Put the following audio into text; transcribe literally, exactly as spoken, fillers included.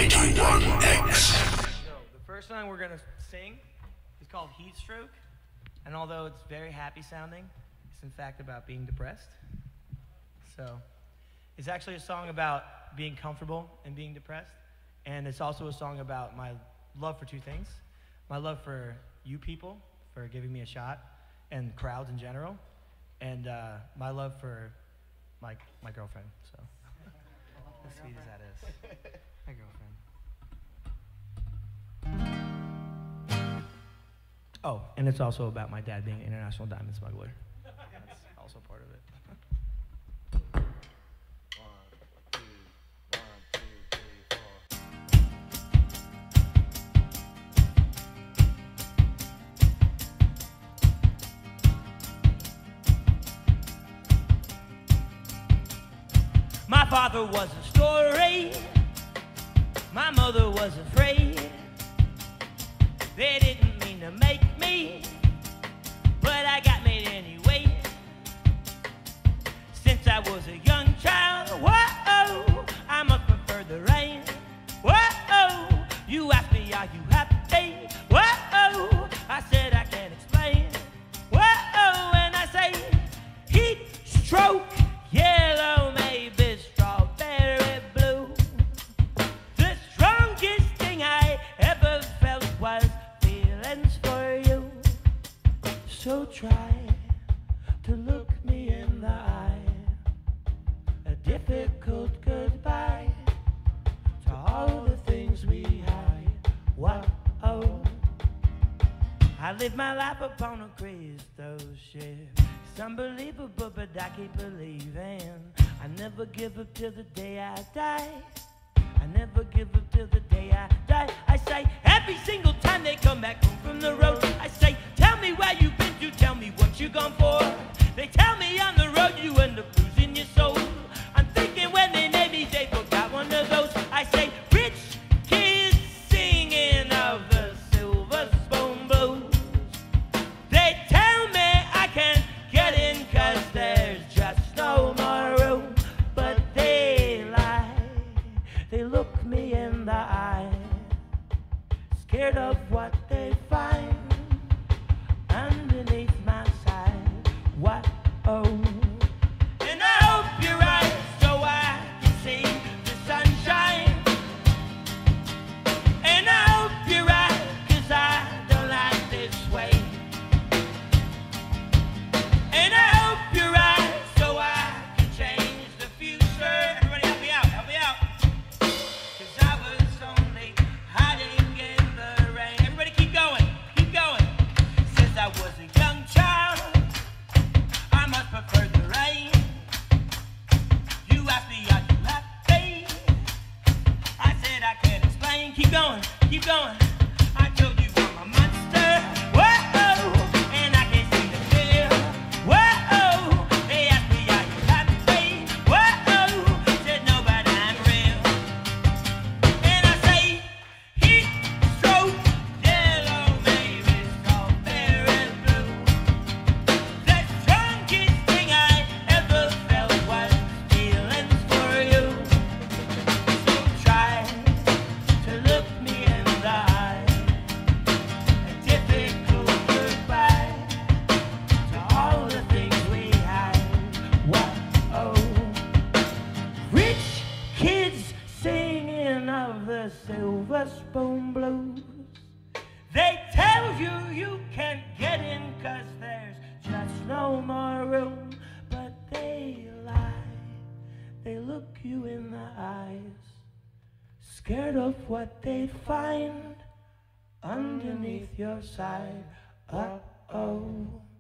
ninety-one X. So, the first song we're going to sing is called Heatstroke, and although it's very happy sounding, it's in fact about being depressed. So, it's actually a song about being comfortable and being depressed, and it's also a song about my love for two things. My love for you people, for giving me a shot, and crowds in general, and uh, my love for my, my girlfriend, so. As sweet as that is. My girlfriend. Oh, and it's also about my dad being an international diamond smuggler. That's also part of it. My father was a story, my mother was afraid. They didn't mean to make me, but I got made anyway. Since I was a young child, whoa, I must prefer the rain. Whoa, you asked me, are you happy? Whoa, I said I can't explain. Whoa, and I say, heat stroke, yellow maybe. So try to look me in the eye, a difficult goodbye to all the things we hide. Whoa, I live my life upon a crystal ship. It's unbelievable, but I keep believing. I never give up till the day I die. I never give up till the day I die. I say every single time they come back home from the road, I say, tell me where you've been to, tell me what you're gone for. They tell me on the road you end up losing your soul. I'm thinking when they made me, they forgot one of those. I say, rich kids singing of the silver spoon blues. They tell me I can't get in cause there's just no more room. But they lie, they look me in the eye, scared of what they find underneath my side. What? Oh. And I hope you're right so I can see the sunshine. And I hope you're right cause I don't like this way. And I hope you're right so I can change the future. Everybody help me out, help me out. Cause I was only hiding in the rain. Everybody keep going, keep going. Since I was a young child, I must prefer the rain. You asked me, are you happy? I said I can't explain. Keep going, keep going. I told you I'm a monster. Whoa, and I can't seem to feel. Whoa, they asked me, are you happy? Whoa, said no, but I'm real. And I say, heat stroke, yellow maybe strawberry blue. The strongest thing I ever felt was feelings for you. So try to look me in the eye, a difficult goodbye to all the things we hide. What? Oh, rich kids singing of the silver spoon blues. They tell you you can't get in cause there's just no more room. But they lie, they look you in the eyes, scared of what they find underneath your side. Uh-oh.